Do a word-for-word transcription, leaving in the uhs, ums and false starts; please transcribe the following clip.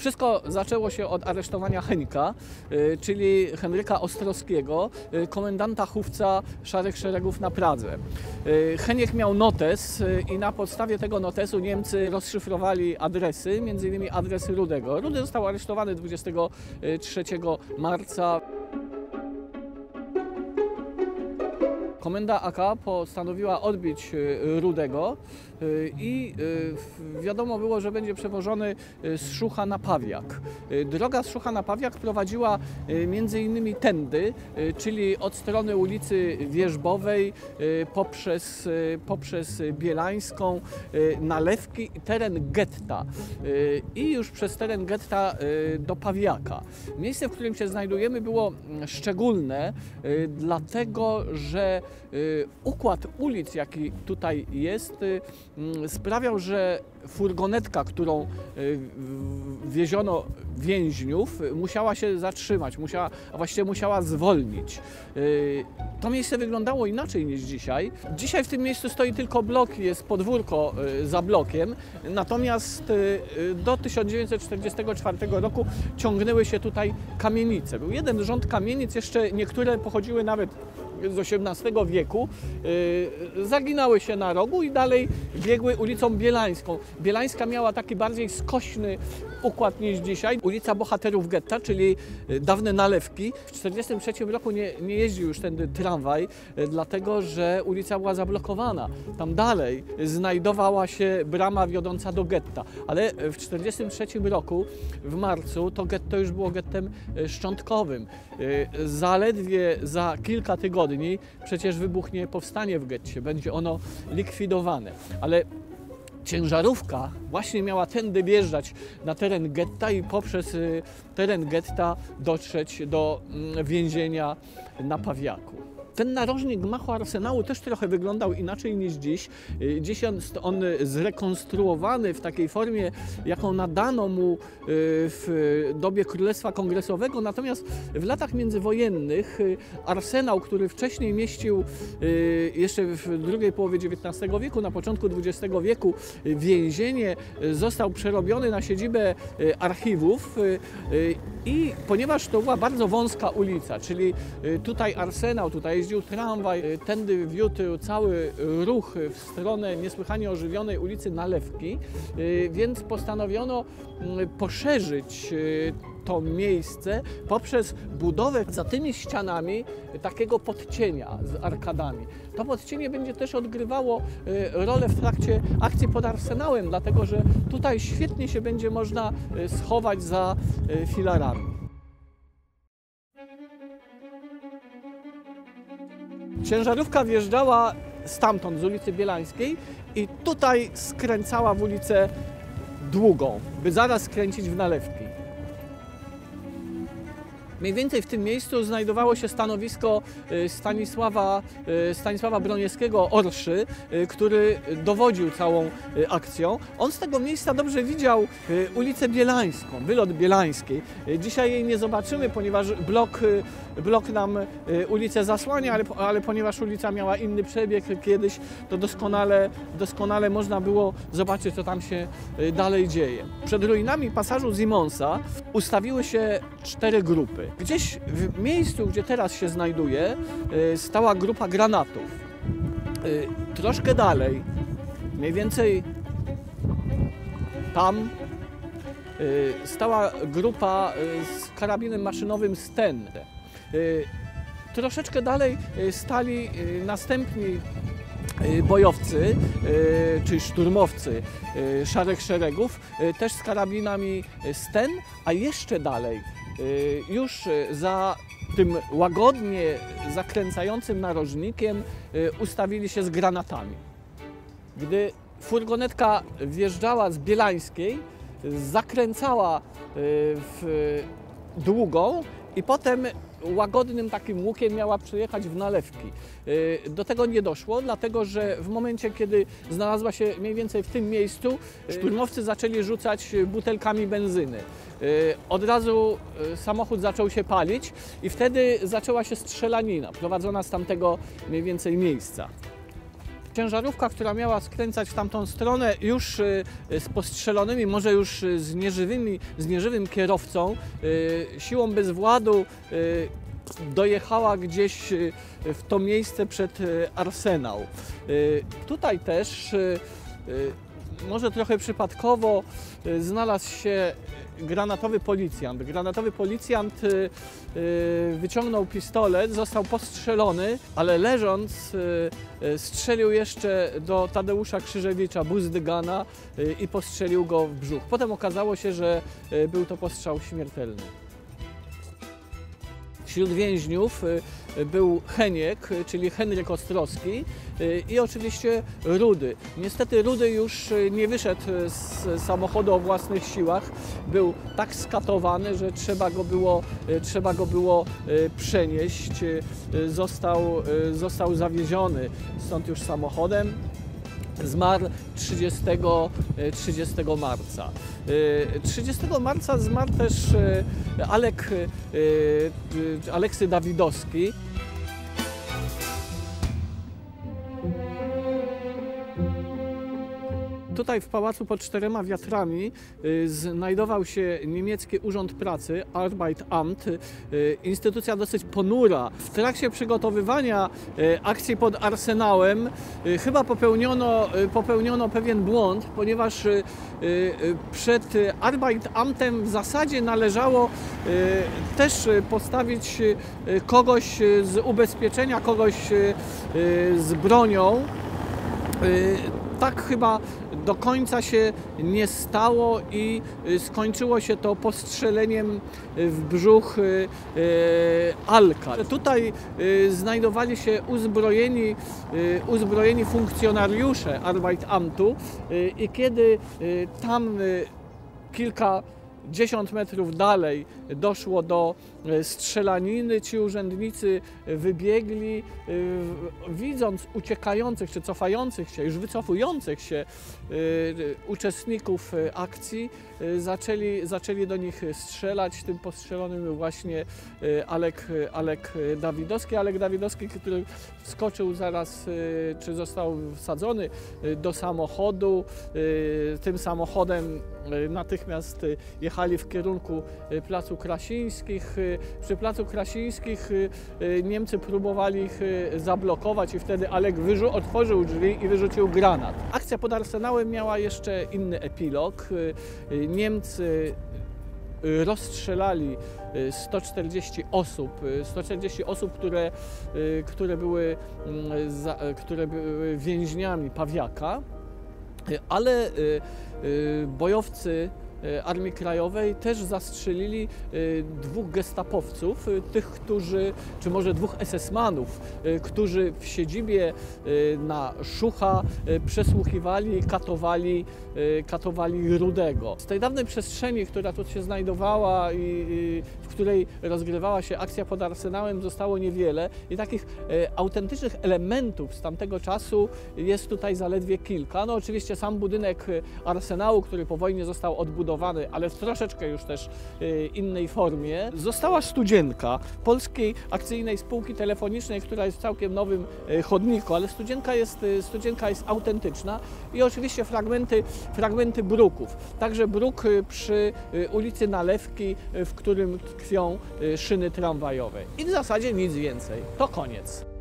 Wszystko zaczęło się od aresztowania Henika, czyli Henryka Ostrowskiego, komendanta chówca Szarych Szeregów na Pradze. Heniek miał notes i na podstawie tego notesu Niemcy rozszyfrowali adresy, między innymi adresy Rudego. Rudy został aresztowany dwudziestego trzeciego marca. Komenda A K postanowiła odbić Rudego i wiadomo było, że będzie przewożony z Szucha na Pawiak. Droga z Szucha na Pawiak prowadziła między innymi tędy, czyli od strony ulicy Wierzbowej poprzez, poprzez Bielańską, Nalewki i teren getta. I już przez teren getta do Pawiaka. Miejsce, w którym się znajdujemy, było szczególne, dlatego że układ ulic, jaki tutaj jest, sprawiał, że furgonetka, którą wieziono więźniów, musiała się zatrzymać, musiała, a właściwie musiała zwolnić. To miejsce wyglądało inaczej niż dzisiaj. Dzisiaj w tym miejscu stoi tylko blok, jest podwórko za blokiem, natomiast do tysiąc dziewięćset czterdziestego czwartego roku ciągnęły się tutaj kamienice. Był jeden rząd kamienic, jeszcze niektóre pochodziły nawet z osiemnastego wieku, zaginały się na rogu i dalej biegły ulicą Bielańską. Bielańska miała taki bardziej skośny układ niż dzisiaj. Ulica Bohaterów Getta, czyli dawne Nalewki. W tysiąc dziewięćset czterdziestym trzecim roku nie, nie jeździł już tędy tramwaj, dlatego że ulica była zablokowana. Tam dalej znajdowała się brama wiodąca do getta. Ale w tysiąc dziewięćset czterdziestym trzecim roku, w marcu, to getto już było gettem szczątkowym. Zaledwie za kilka tygodni przecież wybuchnie powstanie w getcie. Będzie ono likwidowane. Ale ciężarówka właśnie miała tędy wjeżdżać na teren getta i poprzez teren getta dotrzeć do więzienia na Pawiaku. Ten narożnik gmachu Arsenału też trochę wyglądał inaczej niż dziś. Dziś jest on zrekonstruowany w takiej formie, jaką nadano mu w dobie Królestwa Kongresowego. Natomiast w latach międzywojennych arsenał, który wcześniej mieścił jeszcze w drugiej połowie dziewiętnastego wieku, na początku dwudziestego wieku więzienie, został przerobiony na siedzibę archiwów i ponieważ to była bardzo wąska ulica, czyli tutaj arsenał, tutaj jeździł tramwaj, tędy wiódł cały ruch w stronę niesłychanie ożywionej ulicy Nalewki, więc postanowiono poszerzyć to miejsce poprzez budowę za tymi ścianami takiego podcienia z arkadami. To podcienie będzie też odgrywało rolę w trakcie akcji pod Arsenałem, dlatego że tutaj świetnie się będzie można schować za filarami. Ciężarówka wjeżdżała stamtąd, z ulicy Bielańskiej i tutaj skręcała w ulicę Długą, by zaraz skręcić w Nalewki. Mniej więcej w tym miejscu znajdowało się stanowisko Stanisława, Stanisława Broniewskiego Orszy, który dowodził całą akcją. On z tego miejsca dobrze widział ulicę Bielańską, wylot Bielańskiej. Dzisiaj jej nie zobaczymy, ponieważ blok, blok nam ulicę zasłania, ale, ale ponieważ ulica miała inny przebieg kiedyś, to doskonale, doskonale można było zobaczyć, co tam się dalej dzieje. Przed ruinami pasażu Simonsa ustawiły się cztery grupy. Gdzieś w miejscu, gdzie teraz się znajduje, stała grupa granatów. Troszkę dalej, mniej więcej tam, stała grupa z karabinem maszynowym Sten. Troszeczkę dalej stali następni bojowcy, czy szturmowcy Szarych Szeregów, też z karabinami Sten, a jeszcze dalej, już za tym łagodnie zakręcającym narożnikiem, ustawili się z granatami. Gdy furgonetka wjeżdżała z Bielańskiej, zakręcała w Długą i potem łagodnym takim łukiem miała przyjechać w Nalewki. Do tego nie doszło, dlatego że w momencie, kiedy znalazła się mniej więcej w tym miejscu, szturmowcy zaczęli rzucać butelkami benzyny. Od razu samochód zaczął się palić i wtedy zaczęła się strzelanina prowadzona z tamtego mniej więcej miejsca. Ciężarówka, która miała skręcać w tamtą stronę, już z postrzelonymi, może już z nieżywymi, z nieżywym kierowcą, siłą bezwładu dojechała gdzieś w to miejsce przed Arsenał. Tutaj też, może trochę przypadkowo, znalazł się granatowy policjant. Granatowy policjant wyciągnął pistolet, został postrzelony, ale leżąc strzelił jeszcze do Tadeusza Krzyżewicza, Buzdygana, i postrzelił go w brzuch. Potem okazało się, że był to postrzał śmiertelny. Wśród więźniów był Heniek, czyli Henryk Ostrowski, i oczywiście Rudy. Niestety Rudy już nie wyszedł z samochodu o własnych siłach. Był tak skatowany, że trzeba go było, trzeba go było przenieść. Został, został zawieziony stąd już samochodem. Zmarł trzydziestego marca. trzydziestego marca zmarł też Alek, Aleksy Dawidowski. Tutaj w pałacu pod czterema wiatrami znajdował się niemiecki urząd pracy, Arbeitamt, instytucja dosyć ponura. W trakcie przygotowywania akcji pod Arsenałem chyba popełniono, popełniono pewien błąd, ponieważ przed Arbeitamtem w zasadzie należało też postawić kogoś z ubezpieczenia, kogoś z bronią. Tak chyba do końca się nie stało i skończyło się to postrzeleniem w brzuch Alka. Tutaj znajdowali się uzbrojeni, uzbrojeni funkcjonariusze Arbeitamtu i kiedy tam kilka dziesiąt metrów dalej doszło do strzelaniny, ci urzędnicy wybiegli, widząc uciekających czy cofających się, już wycofujących się uczestników akcji, zaczęli, zaczęli do nich strzelać. Tym postrzelonym był właśnie Alek, Alek Dawidowski. Alek Dawidowski, który wskoczył zaraz, czy został wsadzony do samochodu. Tym samochodem natychmiast jechali w kierunku Placu Krasińskich. Przy Placu Krasińskich Niemcy próbowali ich zablokować i wtedy Alek otworzył drzwi i wyrzucił granat. Akcja pod Arsenałem miała jeszcze inny epilog. Niemcy rozstrzelali sto czterdzieści osób, sto czterdzieści osób, które, które, były, które były więźniami Pawiaka, ale bojowcy Armii Krajowej też zastrzelili dwóch gestapowców, tych, którzy, czy może dwóch esesmanów, którzy w siedzibie na Szucha przesłuchiwali i katowali, katowali Rudego. Z tej dawnej przestrzeni, która tu się znajdowała i w której rozgrywała się akcja pod Arsenałem, zostało niewiele i takich autentycznych elementów z tamtego czasu jest tutaj zaledwie kilka. No oczywiście sam budynek Arsenału, który po wojnie został odbudowany, ale w troszeczkę już też innej formie. Została studzienka Polskiej Akcyjnej Spółki Telefonicznej, która jest w całkiem nowym chodniku, ale studzienka jest, studzienka jest autentyczna i oczywiście fragmenty, fragmenty bruków. Także bruk przy ulicy Nalewki, w którym tkwią szyny tramwajowe. I w zasadzie nic więcej. To koniec.